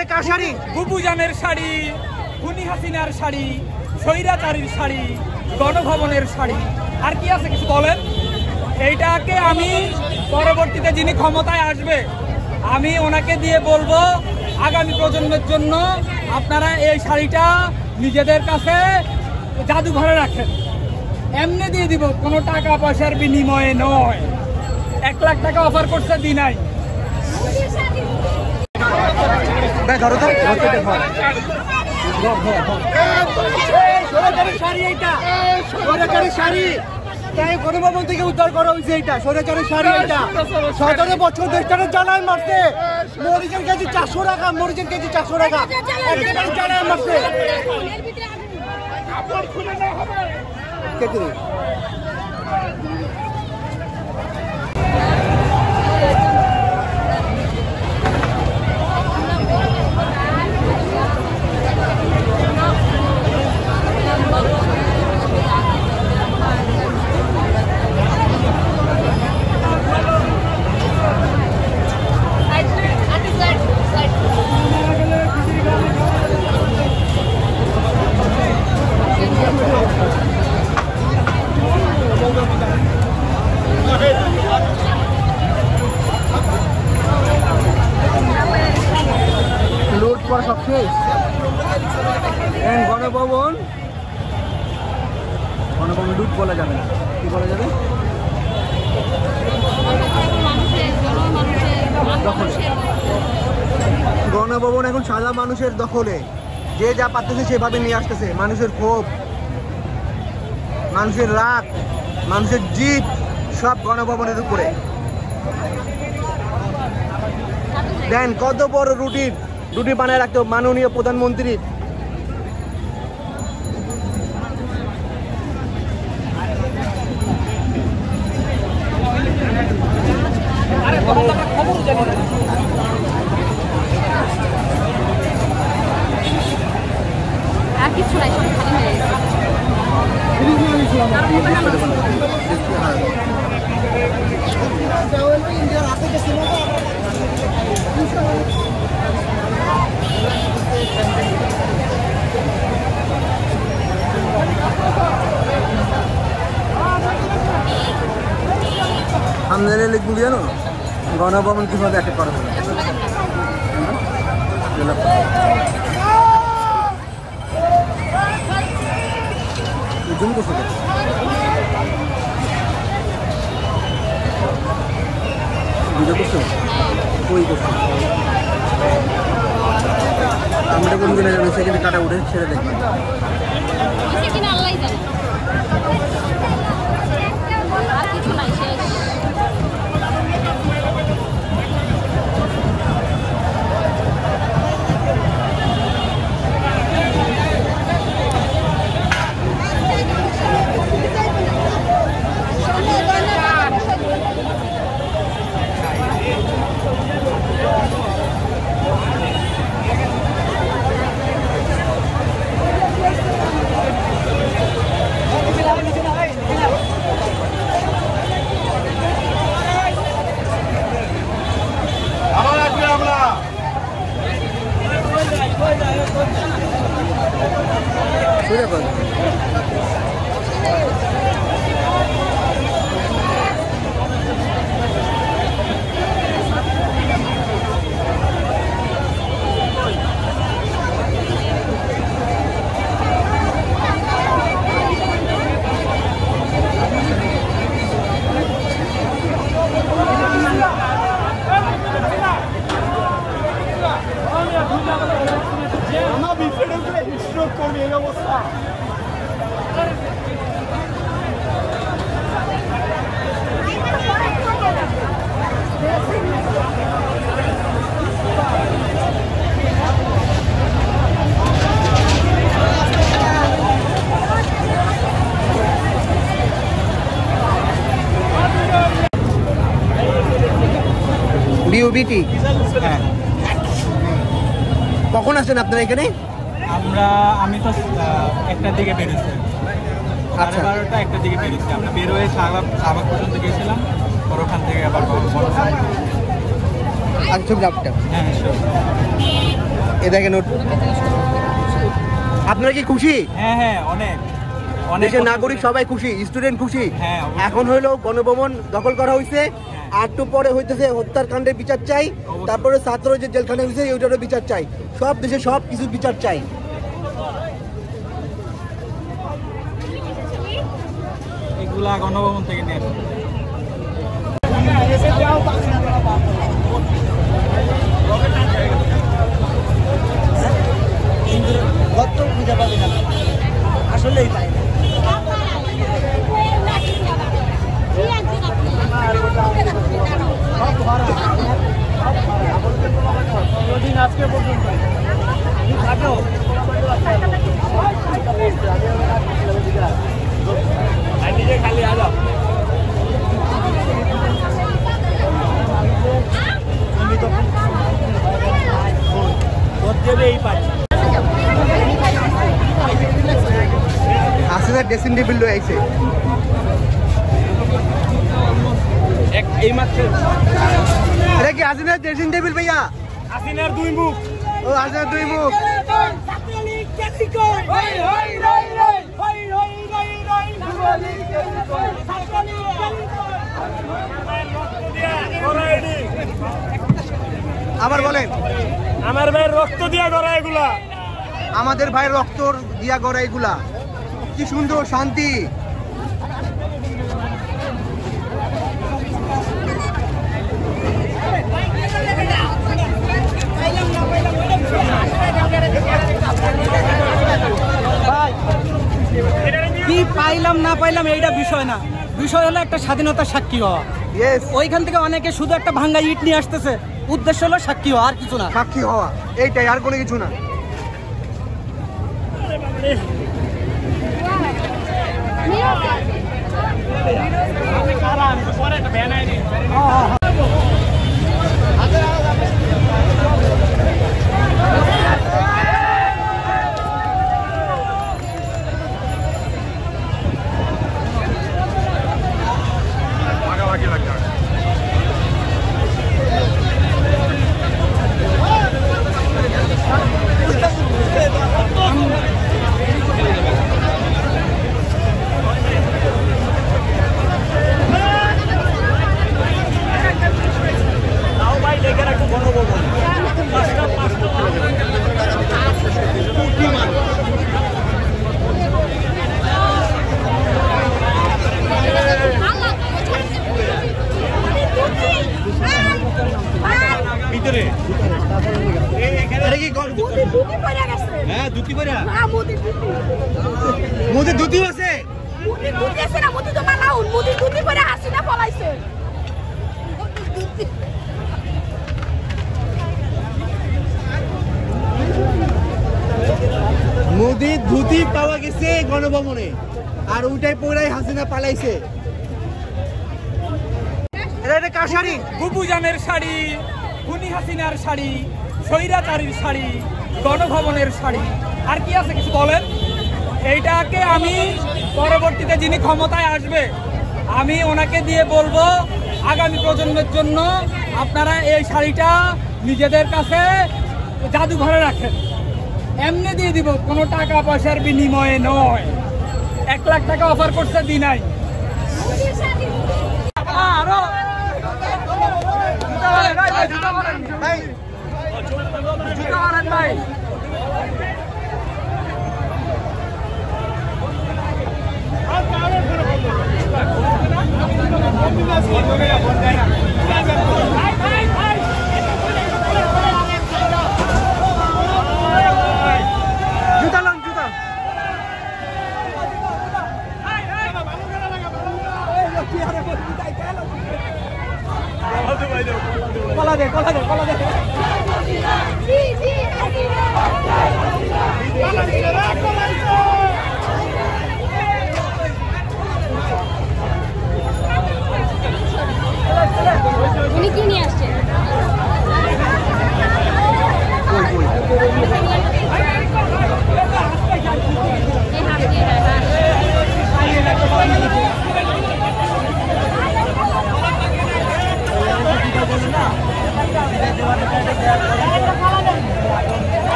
এটা কার শাড়ি? বুবু জানের শাড়ি, খুনি হাসিনার শাড়ি, স্বৈরাচারীর শাড়ি, গণভবনের শাড়ি, আর কি আছে কিছু বলেন? এইটাকে আমি পরবর্তীতে যিনি ক্ষমতায় আসবে আমি ওনাকে দিয়ে বলবো আগামী প্রজন্মের জন্য আপনারা এই শাড়িটা নিজেদের কাছে জাদুঘরে রাখেন। এমনি দিয়ে দিব, কোনো টাকা পয়সার বিনিময়ে নয়। 1 লাখ টাকা অফার করছে, দি নাই। গণভবন থেকে উদ্ধার করা হয়েছে। এইটা সরকারের শাড়ি। এটা 17 বছর দেশটাকে জ্বালায় মারছে। মরিচের কেজি 400 টাকা, মরিচের কেজি 400 টাকা একেবারে জ্বালায় মারছে। সব শেষ। গণভবন লুট বলা যাবে না, কি বলা যাবে? গণভবন এখন সাদা মানুষের দখলে। যে যা পাচ্ছে সেভাবে নিয়ে আসতেছে। মানুষের ক্ষোভ, মানুষের রাগ, মানুষের জিদ সব গণভবনের উপরে। দেন কত বড় রুটি বানায় রাখতো মাননীয় প্রধানমন্ত্রী। কিছু নাই, সব খালি হয়ে গেছে। আমদানি লিখবো জানো গণভবন কিভাবে অ্যাটাক করা হবে। জুম করছো ভিডিও করছো কই করছো? আমরা কোন দিনে যাবো সেখানে কাটা উঠে ছেড়ে দেখবেন। বিউবিটি হ্যাঁ। কখন আসছেন আপনারা এখানে? আমি তো 1টার দিকে বেরোচ্ছি, 12:30 1টার দিকে বেরোচ্ছি। আমরা বের হয়ে শাহবাগ পর্যন্ত গিয়েছিলাম, আর ওখান থেকে আবার ছবি হ্যাঁ এ দেখেন আপনারা কি খুশি? হ্যাঁ হ্যাঁ অনেক দেশের নাগরিক সবাই খুশি, স্টুডেন্ট খুশি। হ্যাঁ, অবশ্যই। এখন হইলো গণভবন দখল করা হয়েছে, আর একটু পরে হইতেছে হত্যাকাণ্ডের বিচার চাই, তারপরে ছাত্র যে জেলখানে হয়েছে ওইটারও বিচার চাই, সব দেশে সব কিছু বিচার চাই। এগুলা গণভবন থেকে নিয়ে আসবে। আসলেই তাই। আজকে পর্যন্ত খালি আজ হাসিনার ড্রেসিং টেবিল লয়ে আইছে এই মাত্র। এটা কি হাসিনার ড্রেসিং টেবিল ভাইয়া? হাসিনার দুই মুখ। ও হাসিনার দুই মুখ। আবার বলেন। আমার ভাইয়ের রক্ত দিয়া গড়া এগুলা। আমাদের ভাইয়ের রক্ত দিয়া গড়া এগুলা। কি সুন্দর শান্তি। কি পাইলাম না পাইলাম এইটা বিষয় না, বিষয় হলো একটা স্বাধীনতার সাক্ষী হওয়া। ওইখান থেকে অনেকে শুধু একটা ভাঙ্গা ইট নিয়ে আসতেছে, উদ্দেশ্য হলো সাক্ষী হওয়া, আর কিছু না। সাক্ষী হওয়া এইটাই, আর কোনো কিছু না। মোদি দুটি আছে, মুদি আছে না, মুদি তো মানাও, মুদি দুটি করে হাসিনা পলাইছে। মোদি ধুতি পাওয়া গেছে গণভবনে, আর ওইটাই পড়াই হাসিনা পালাইছে। এটা কার শাড়ি? বুবুজানের শাড়ি, খুনি হাসিনার শাড়ি, স্বৈরাচারীর শাড়ি, গণভবনের শাড়ি, আর কি আছে কিছু বলেন? এইটাকে আমি পরবর্তীতে যিনি ক্ষমতায় আসবে আমি ওনাকে দিয়ে বলবো আগামী প্রজন্মের জন্য আপনারা এই শাড়িটা নিজেদের কাছে জাদুঘরে রাখেন। এমনি দিয়ে দিব, কোনো টাকা পয়সার বিনিময়ে নয়। 1 লাখ টাকা অফার করছে, দি নাই। ভাই জুতা লন, জুতা। কলা দে, কলা দে, কলা দে। জি জি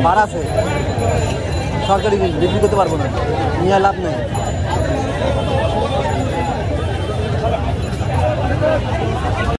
ভাড়া আছে, সরকারি জিনিস বিক্রি করতে পারবো না, নিয়ে লাভ নেই।